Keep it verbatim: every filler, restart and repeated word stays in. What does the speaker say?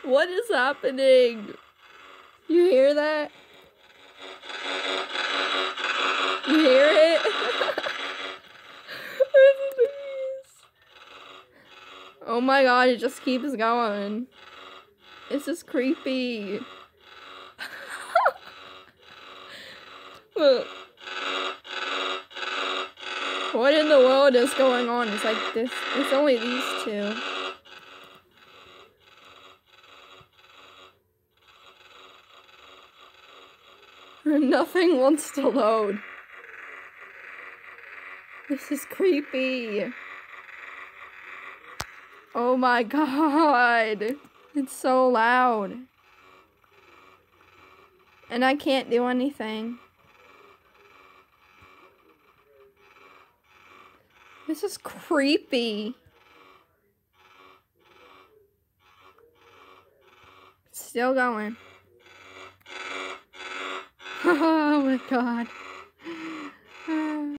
What is happening? You hear that? You hear it? Oh my god, it just keeps going. This is creepy. Look. What in the world is going on? It's like this. It's only these two. Nothing wants to load. This is creepy. Oh my god. It's so loud. And I can't do anything. This is creepy. It's still going. Oh my god.